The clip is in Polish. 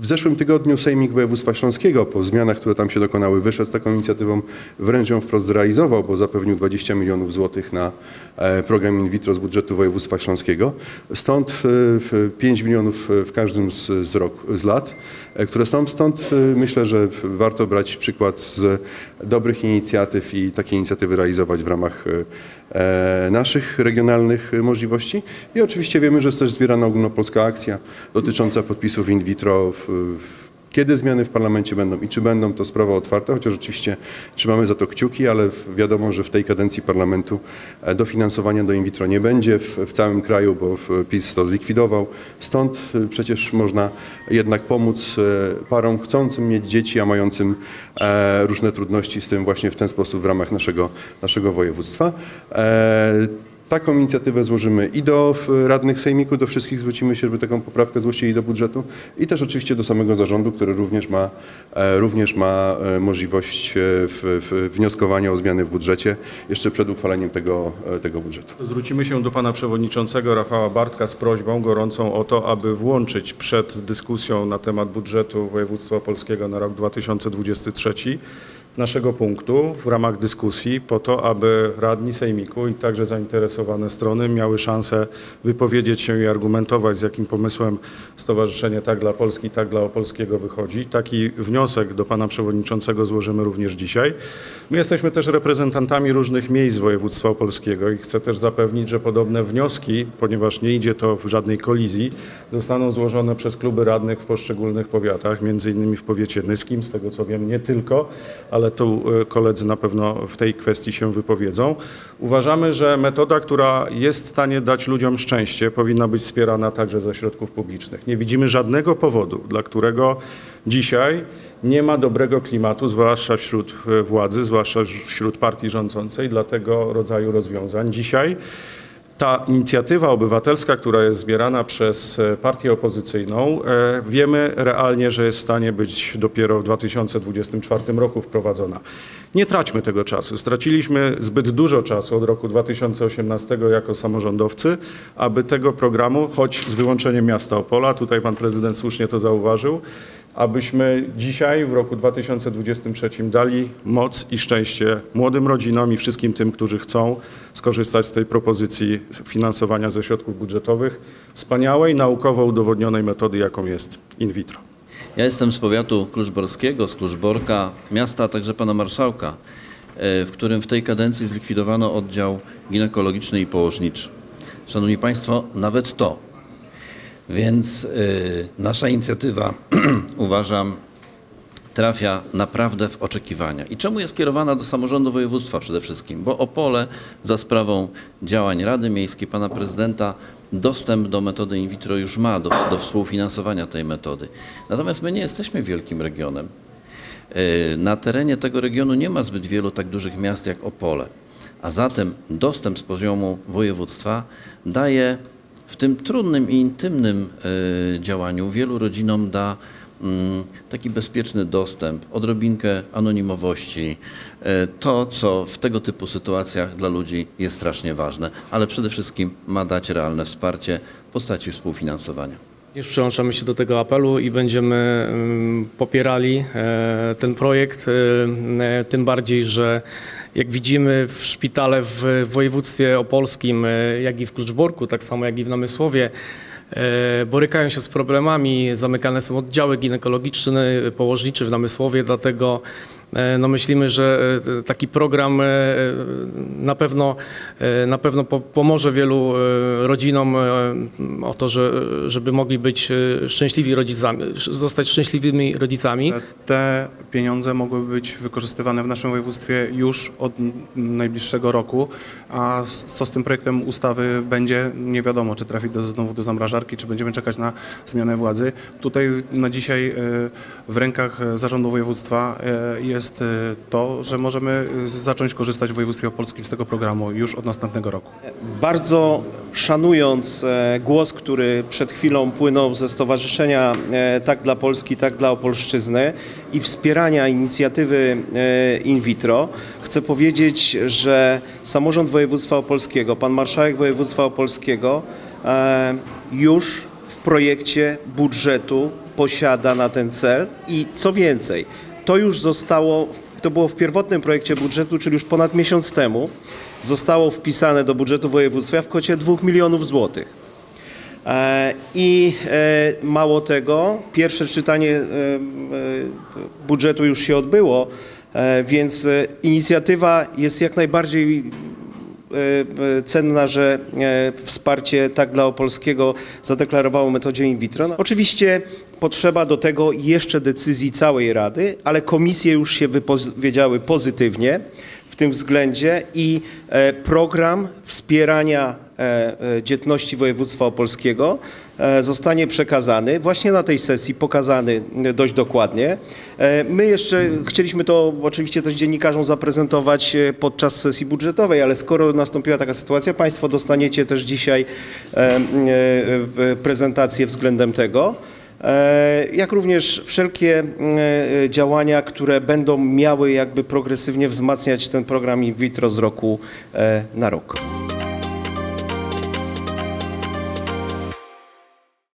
W zeszłym tygodniu Sejmik Województwa Śląskiego po zmianach, które tam się dokonały, wyszedł z taką inicjatywą, wręcz ją wprost zrealizował, bo zapewnił 20 milionów złotych na program in vitro z budżetu województwa śląskiego. Stąd 5 milionów w każdym z lat, które są. Stąd myślę, że warto brać przykład z dobrych inicjatyw i takie inicjatywy realizować w ramach naszych regionalnych możliwości. I oczywiście wiemy, że jest też zbierana ogólnopolska akcja dotycząca podpisów in vitro. Kiedy zmiany w parlamencie będą i czy będą, to sprawa otwarta, chociaż oczywiście trzymamy za to kciuki, ale wiadomo, że w tej kadencji parlamentu dofinansowania do in vitro nie będzie w całym kraju, bo PiS to zlikwidował. Stąd przecież można jednak pomóc parom chcącym mieć dzieci, a mającym różne trudności z tym właśnie w ten sposób w ramach naszego województwa. Taką inicjatywę złożymy i do radnych sejmiku, do wszystkich zwrócimy się, żeby taką poprawkę zgłosili do budżetu i też oczywiście do samego zarządu, który również ma możliwość wnioskowania o zmiany w budżecie jeszcze przed uchwaleniem tego budżetu. Zwrócimy się do pana przewodniczącego Rafała Bartka z prośbą gorącą o to, aby włączyć przed dyskusją na temat budżetu województwa opolskiego na rok 2023 naszego punktu w ramach dyskusji po to, aby radni sejmiku i także zainteresowane strony miały szansę wypowiedzieć się i argumentować, z jakim pomysłem Stowarzyszenie Tak dla Polski, Tak dla Opolskiego wychodzi. Taki wniosek do pana przewodniczącego złożymy również dzisiaj. My jesteśmy też reprezentantami różnych miejsc województwa opolskiego i chcę też zapewnić, że podobne wnioski, ponieważ nie idzie to w żadnej kolizji, zostaną złożone przez kluby radnych w poszczególnych powiatach, między innymi w powiecie nyskim, z tego co wiem nie tylko, ale tu koledzy na pewno w tej kwestii się wypowiedzą. Uważamy, że metoda, która jest w stanie dać ludziom szczęście, powinna być wspierana także ze środków publicznych. Nie widzimy żadnego powodu, dla którego dzisiaj nie ma dobrego klimatu, zwłaszcza wśród władzy, zwłaszcza wśród partii rządzącej, dla tego rodzaju rozwiązań. Dzisiaj ta inicjatywa obywatelska, która jest zbierana przez partię opozycyjną, wiemy realnie, że jest w stanie być dopiero w 2024 roku wprowadzona. Nie traćmy tego czasu. Straciliśmy zbyt dużo czasu od roku 2018 jako samorządowcy, aby tego programu, choć z wyłączeniem miasta Opola, tutaj pan prezydent słusznie to zauważył, abyśmy dzisiaj w roku 2023 dali moc i szczęście młodym rodzinom i wszystkim tym, którzy chcą skorzystać z tej propozycji finansowania ze środków budżetowych, wspaniałej, naukowo udowodnionej metody, jaką jest in vitro. Ja jestem z powiatu kluczborskiego, z Kluczborka, miasta, a także pana marszałka, w którym w tej kadencji zlikwidowano oddział ginekologiczny i położniczy. Szanowni państwo, nawet to. Więc nasza inicjatywa, uważam, trafia naprawdę w oczekiwania. I czemu jest kierowana do samorządu województwa przede wszystkim? Bo Opole za sprawą działań Rady Miejskiej, pana prezydenta, dostęp do metody in vitro już ma, do współfinansowania tej metody. Natomiast my nie jesteśmy wielkim regionem. Na terenie tego regionu nie ma zbyt wielu tak dużych miast jak Opole. A zatem dostęp z poziomu województwa daje w tym trudnym i intymnym działaniu wielu rodzinom da taki bezpieczny dostęp, odrobinkę anonimowości, to co w tego typu sytuacjach dla ludzi jest strasznie ważne, ale przede wszystkim ma dać realne wsparcie w postaci współfinansowania. Już przyłączamy się do tego apelu i będziemy popierali ten projekt, tym bardziej, że jak widzimy w szpitale w województwie opolskim, jak i w Kluczborku, tak samo jak i w Namysłowie, borykają się z problemami, zamykane są oddziały ginekologiczne, położnicze w Namysłowie, dlatego no myślimy, że taki program na pewno pomoże wielu rodzinom o to, żeby mogli być szczęśliwi rodzicami, zostać szczęśliwymi rodzicami. Te pieniądze mogłyby być wykorzystywane w naszym województwie już od najbliższego roku, a co z tym projektem ustawy będzie, nie wiadomo, czy trafi znowu do zamrażarki, czy będziemy czekać na zmianę władzy. Tutaj na dzisiaj w rękach zarządu województwa jest to, że możemy zacząć korzystać w województwie opolskim z tego programu już od następnego roku. Bardzo szanując głos, który przed chwilą płynął ze Stowarzyszenia Tak dla Polski, Tak dla Opolszczyzny i wspierania inicjatywy in vitro, chcę powiedzieć, że samorząd województwa opolskiego, pan marszałek województwa opolskiego już w projekcie budżetu posiada na ten cel i co więcej, to już zostało, to było w pierwotnym projekcie budżetu, czyli już ponad miesiąc temu, zostało wpisane do budżetu województwa w kwocie 2 milionów złotych. I mało tego, pierwsze czytanie budżetu już się odbyło, więc inicjatywa jest jak najbardziej cenna, że wsparcie tak dla Opolskiego zadeklarowało metodzie in vitro. No, oczywiście potrzeba do tego jeszcze decyzji całej Rady, ale komisje już się wypowiedziały pozytywnie w tym względzie i program wspierania dzietności województwa opolskiego zostanie przekazany właśnie na tej sesji, pokazany dość dokładnie. My jeszcze chcieliśmy to oczywiście też dziennikarzom zaprezentować podczas sesji budżetowej, ale skoro nastąpiła taka sytuacja, Państwo dostaniecie też dzisiaj prezentację względem tego, jak również wszelkie działania, które będą miały jakby progresywnie wzmacniać ten program in vitro z roku na rok.